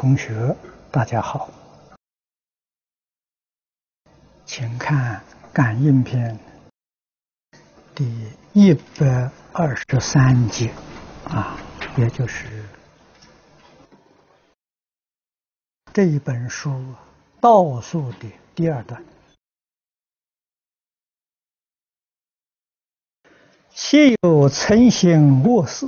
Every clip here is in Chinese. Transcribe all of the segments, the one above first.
同学，大家好，请看《感应篇》第123节也就是这一本书倒数的第二段。其有曾行恶事，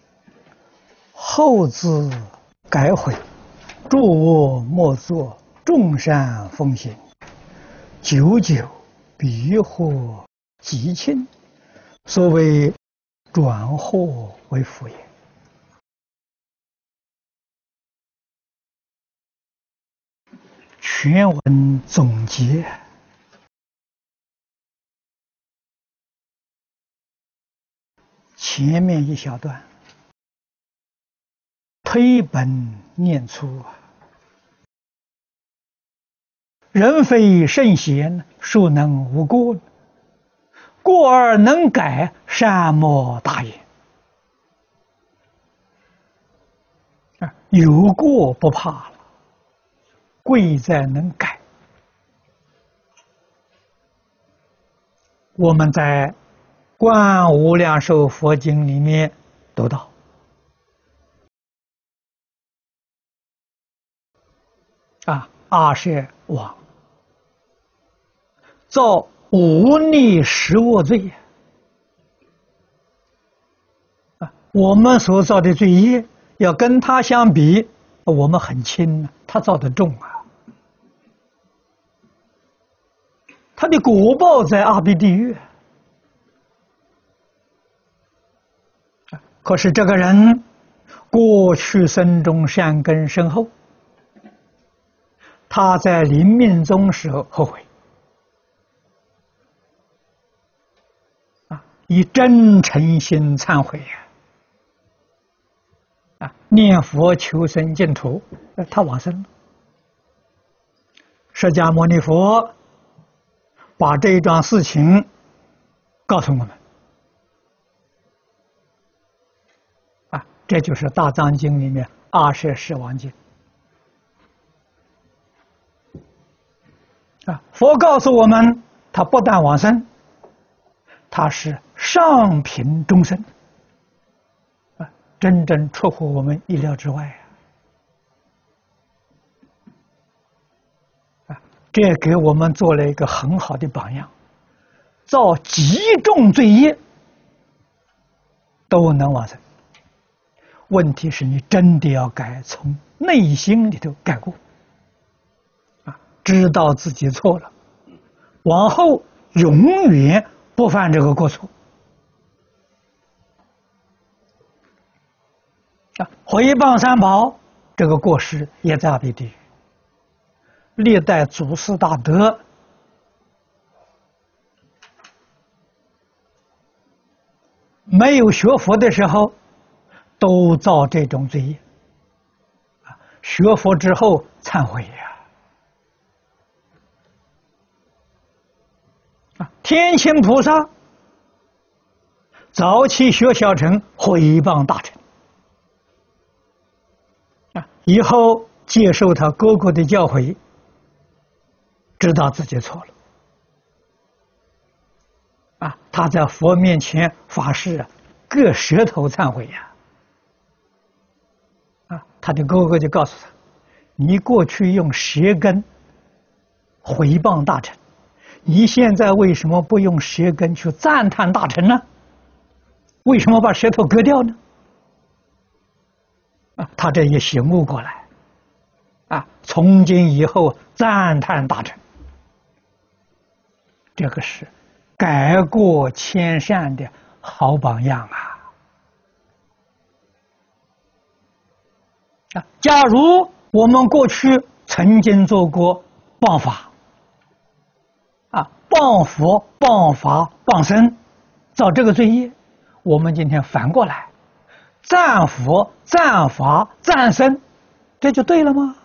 后自改悔，诸恶莫作，众善奉行，久久必获极轻，所谓转祸为福也。全文总结，前面一小段推本念粗人非圣贤，孰能无过？过而能改，善莫大焉。有过不怕了，贵在能改。我们在《观无量寿佛经》里面读到，阿舍王造无逆十恶罪我们所造的罪业要跟他相比，我们很轻，他造的重他的果报在阿鼻地狱。可是这个人过去生中善根深厚，他在临命终时候后悔以真诚心忏悔念佛求生净土，他往生了。释迦牟尼佛把这一桩事情告诉我们这就是《大藏经》里面阿舍世王经佛告诉我们，他不但往生，他是上品众生真正出乎我们意料之外这给我们做了一个很好的榜样，造极重罪业都能往生。问题是你真的要改，从内心里头改过知道自己错了，往后永远不犯这个过错毁谤三宝，这个过失也在阿鼻地狱。历代祖师大德没有学佛的时候都造这种罪业，学佛之后忏悔天亲菩萨早期学小乘毁谤大乘以后接受他哥哥的教诲，知道自己错了他在佛面前发誓割舌头忏悔他的哥哥就告诉他，你过去用舌根毁谤大乘，你现在为什么不用舌根去赞叹大乘呢？为什么把舌头割掉呢？他这也醒悟过来从今以后赞叹大乘，这个是改过迁善的好榜样假如我们过去曾经做过谤法谤佛、谤法、谤僧，造这个罪业，我们今天反过来赞佛、赞法、赞僧，这就对了吗？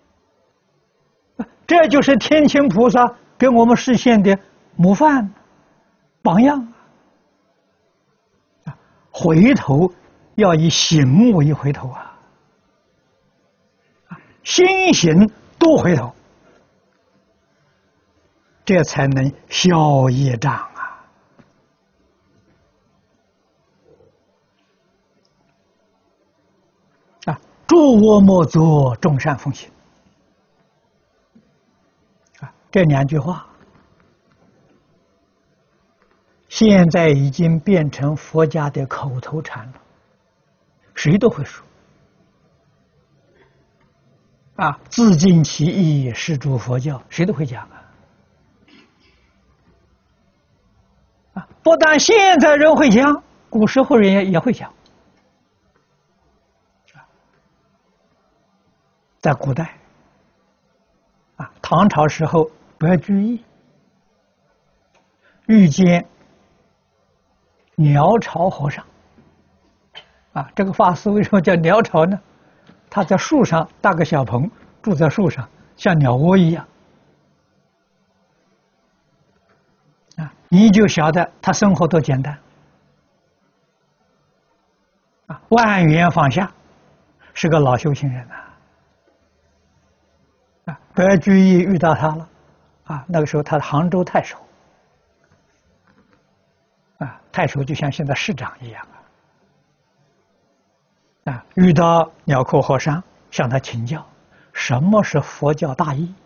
这就是天亲菩萨给我们示现的模范榜样回头要以行为回头心行多回头，这才能消业障啊！诸恶莫作，众善奉行啊！这2句话，现在已经变成佛家的口头禅了，谁都会说啊！自尽其意，是诸佛教，谁都会讲啊！不但现在人会讲，古时候人也会讲。在古代啊，唐朝时候，白居易遇见鸟巢和尚啊，这个法师为什么叫鸟巢呢？他在树上搭个小棚，住在树上，像鸟窝一样啊，你就晓得他生活多简单啊，万缘放下，是个老修行人啊，白居易遇到他了啊，那个时候他是杭州太守啊，太守就像现在市长一样啊，遇到鸟窠和尚，向他请教什么是佛教大义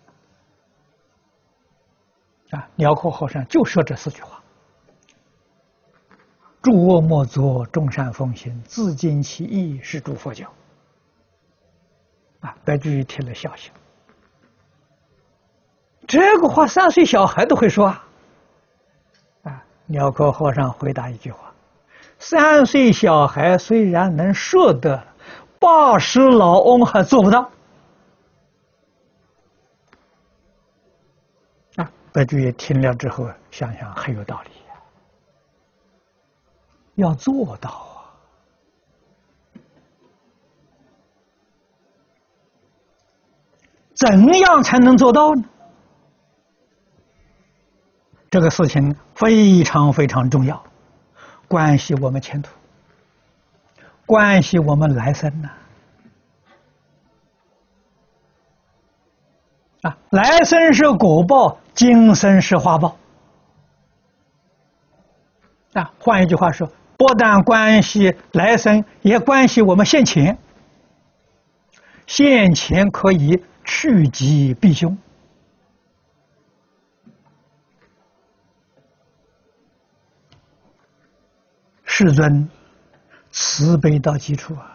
啊，鸟窠和尚就说这4句话：诸恶莫作，众善奉行，自尽其意，是诸佛教。啊，白居易听了笑笑。这个话3岁小孩都会说啊！鸟窠和尚回答一句话：3岁小孩虽然能说得，80老翁还做不到。啊，白居易听了之后，想想很有道理，要做到啊！怎样才能做到呢？这个事情非常非常重要，关系我们前途，关系我们来生啊！来生是果报，今生是花报啊！换一句话说，不但关系来生，也关系我们现前。现前可以趋吉避凶。世尊慈悲到极处啊！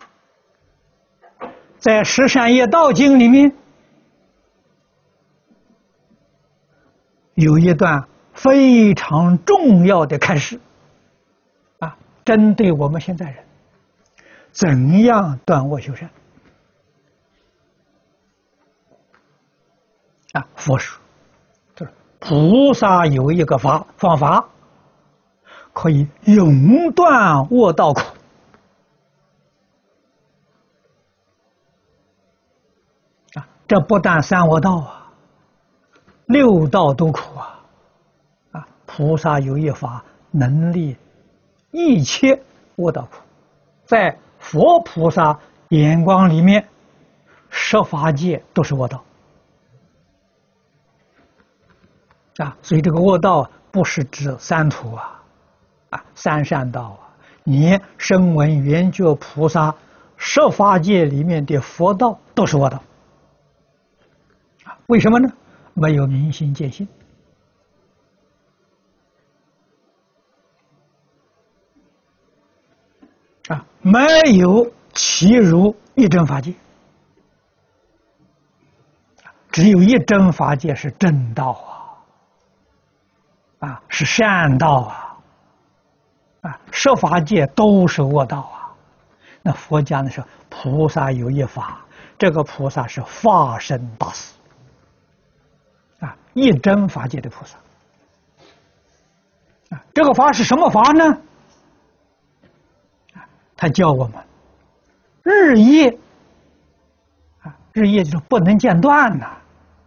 在《十善业道经》里面有一段非常重要的开示啊，针对我们现在人怎样断恶修善啊。佛说，就是菩萨有一个方法。可以永断恶道苦啊！这不但3恶道啊，6道都苦啊！菩萨有一法能力一切恶道苦，在佛菩萨眼光里面，10法界都是恶道啊！所以这个恶道不是指3途啊。3善道啊，你声闻缘觉菩萨10法界里面的佛道都是恶道啊！为什么呢？没有明心见性啊，没有契入一真法界，只有一真法界是正道啊，是善道啊。10法界都是恶道啊！那佛家呢说，菩萨有一法，这个菩萨是法身大士啊，一真法界的菩萨啊。这个法是什么法呢？他教我们日夜啊，日夜就是不能间断呐，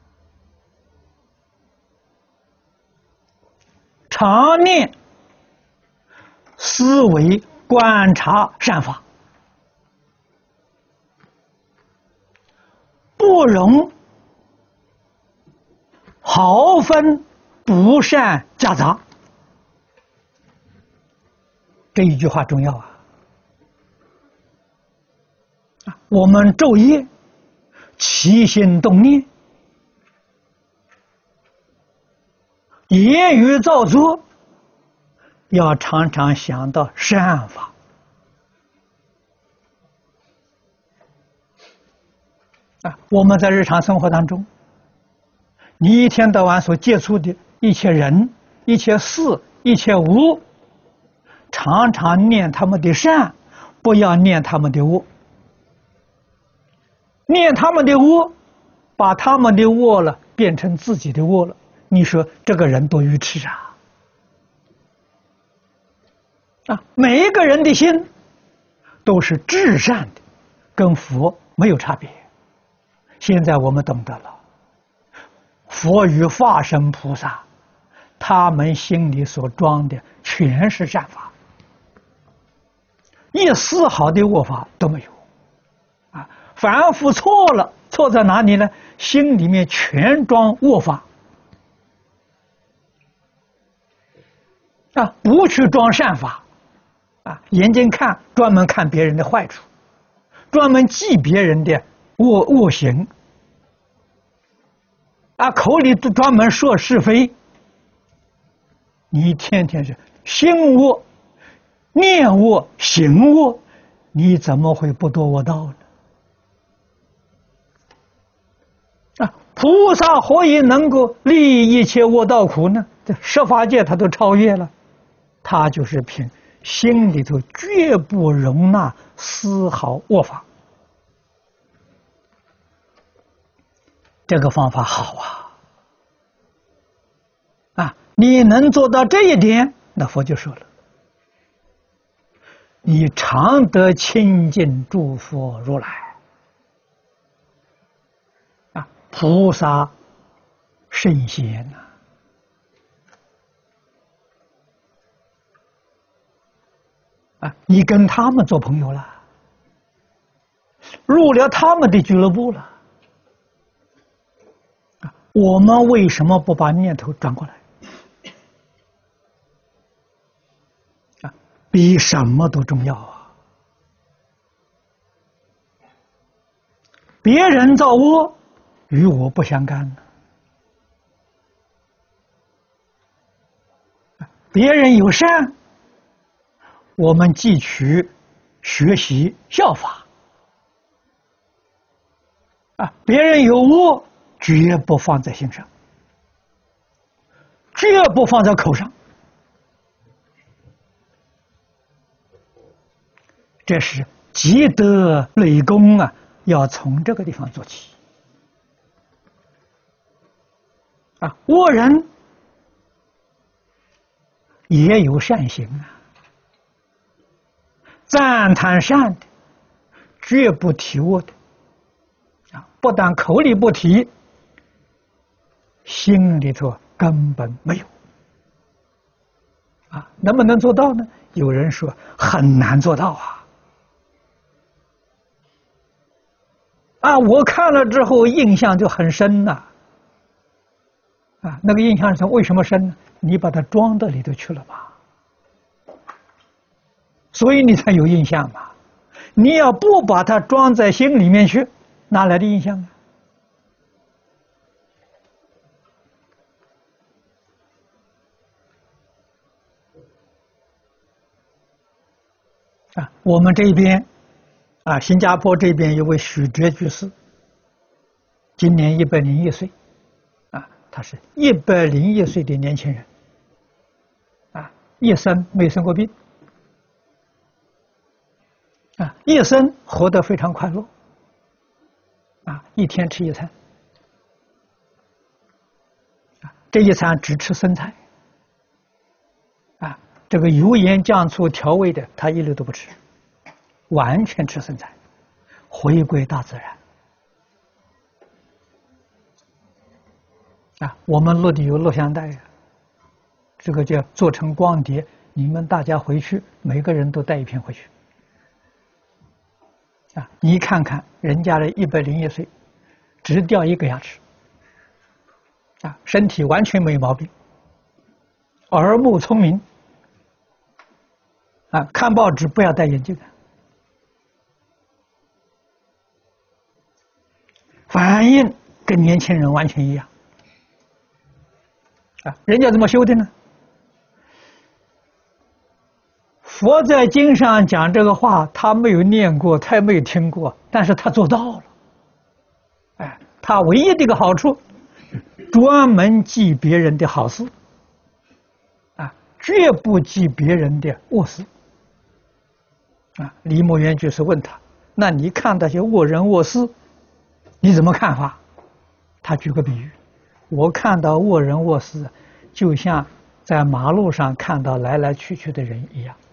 常念。思维观察善法， 不容毫分不善夹杂。这一句话重要啊！我们昼夜起心动念，言语造作，要常常想到善法。我们在日常生活当中，你一天到晚所接触的一切人、一切事、一切物，常常念他们的善，不要念他们的恶。念他们的恶，把他们的恶了变成自己的恶了，你说这个人多愚痴啊！每一个人的心都是至善的，跟佛没有差别。现在我们懂得了，佛与化身菩萨，他们心里所装的全是善法，一丝毫的恶法都没有。凡夫错了，错在哪里呢？心里面全装恶法，不去装善法，眼睛看专门看别人的坏处，专门记别人的恶行，口里都专门说是非，你天天是心恶、念恶、行恶，你怎么会不堕恶道呢？菩萨何以能够利益一切恶道苦呢？这十法界他都超越了，他就是凭心里头绝不容纳丝毫恶法。这个方法好啊！你能做到这一点，那佛就说了，你常得亲近诸佛如来。菩萨圣贤你跟他们做朋友了，入了他们的俱乐部了。我们为什么不把念头转过来？比什么都重要啊！别人造恶，与我不相干呢。别人有善，我们汲取、学习、效法。别人有恶，绝不放在心上，绝不放在口上。这是积德累功啊，要从这个地方做起。恶人也有善行赞叹善的，绝不提恶的。不但口里不提，心里头根本没有。能不能做到呢？有人说很难做到我看了之后印象就很深呐。那个印象为什么深呢？你把它装到里头去了吧，所以你才有印象嘛。你要不把它装在心里面去，哪来的印象我们这边新加坡这边有位许哲居士，今年101岁他是101岁的年轻人一生没生过病一生活得非常快乐一天吃一餐这一餐只吃生菜这个油盐酱醋调味的他一律都不吃，完全吃生菜，回归大自然我们录的有录像带这个叫做成光碟，你们大家回去每个人都带一片回去你看看人家的101岁， 只掉一个牙齿，身体完全没毛病，耳目聪明，看报纸不要戴眼镜，反应跟年轻人完全一样，人家怎么修的呢？佛在经上讲这个话，他没有念过，他也没有听过，但是他做到了。他唯一的一个好处，专门记别人的好事，绝不记别人的恶事。李墨渊就是问他：“那你看那些恶人恶事，你怎么看法？”他举个比喻：“我看到恶人恶事，就像在马路上看到来来去去的人一样。”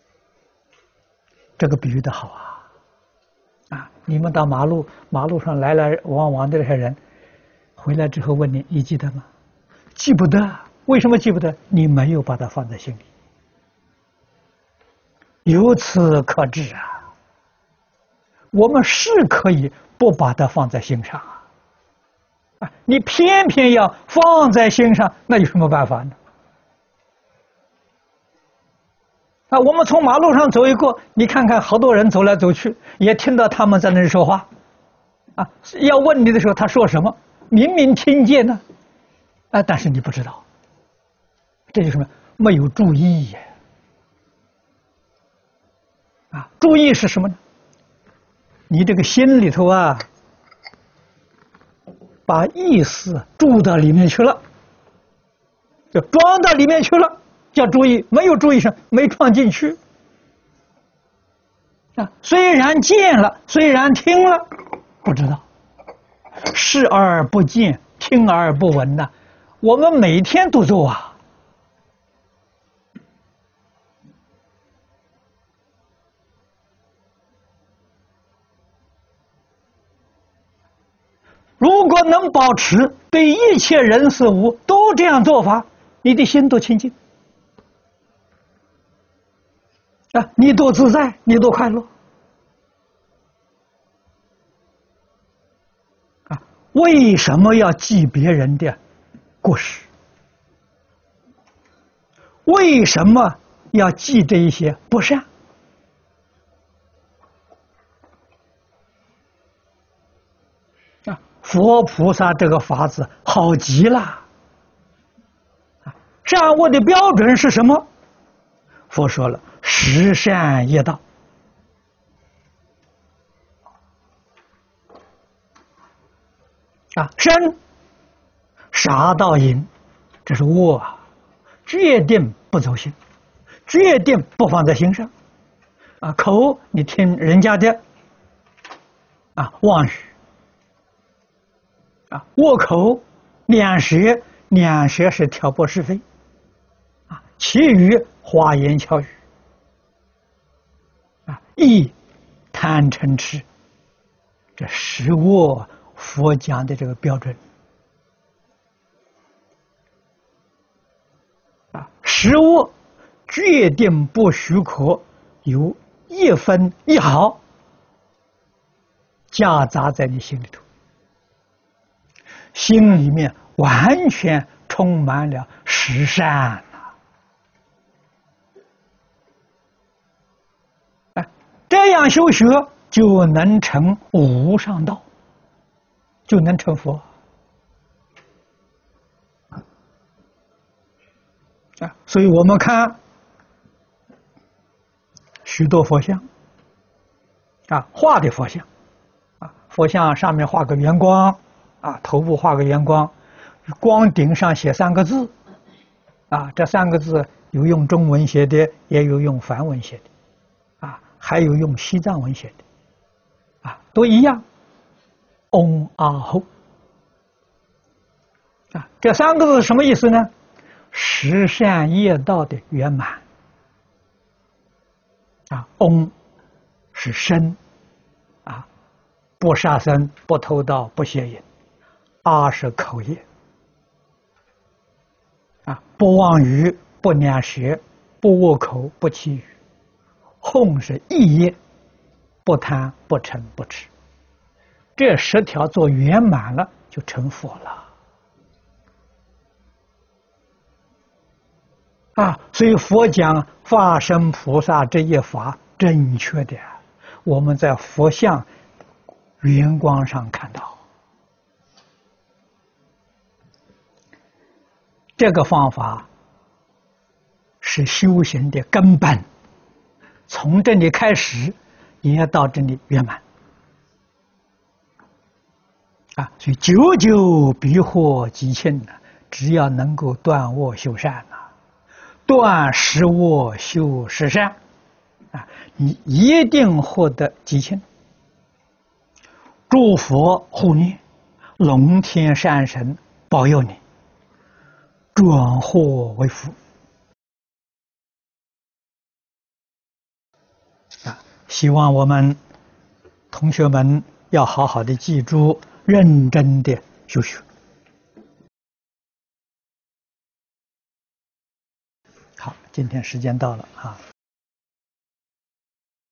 这个比喻的好啊！你们到马路上来来往往的那些人，回来之后问你，你记得吗？记不得。为什么记不得？你没有把它放在心里。由此可知我们是可以不把它放在心上你偏偏要放在心上，那有什么办法呢？我们从马路上走一过，你看看好多人走来走去，也听到他们在那里说话，要问你的时候他说什么，明明听见呢，但是你不知道，这就是什么？没有注意耶！注意是什么呢？你这个心里头把意思注到里面去了，就装到里面去了。叫注意，没有注意上，没装进去虽然见了，虽然听了，不知道，视而不见，听而不闻我们每天都做如果能保持对一切人事物都这样做法，你的心多清净你多自在，你多快乐为什么要记别人的过失？为什么要记这一些不善？佛菩萨这个法子好极了善恶的标准是什么？佛说了，十善业道身杀盗淫，这是恶决定不走心，决定不放在心上口你听人家的妄语恶口，两舌是挑拨是非其余花言巧语意贪嗔痴，这十恶佛讲的这个标准十恶决定不许可有一分一毫夹杂在你心里头，心里面完全充满了十善这样修学就能成无上道，就能成佛所以我们看许多佛像画的佛像佛像上面画个圆光头部画个圆光，光顶上写三个字这三个字有用中文写的，也有用梵文写的还有用西藏文写的都一样，嗡阿吽这三个字什么意思呢？十善业道的圆满嗡是身不杀生，不偷盗，不邪淫；阿是口业不妄语，不两舌，不恶口，不绮语；吽是意业，不贪，不嗔，不痴。 这10条做圆满了，就成佛了。所以佛讲法身菩萨这一法正确的，我们在佛像圆光上看到。这个方法是修行的根本，从这里开始，也要到这里圆满。所以久久必获吉庆呢，只要能够断恶修善断十恶修十善你一定获得吉庆。诸佛护念，龙天善神保佑你，转祸为福。希望我们同学们要好好的记住，认真的修学。好，今天时间到了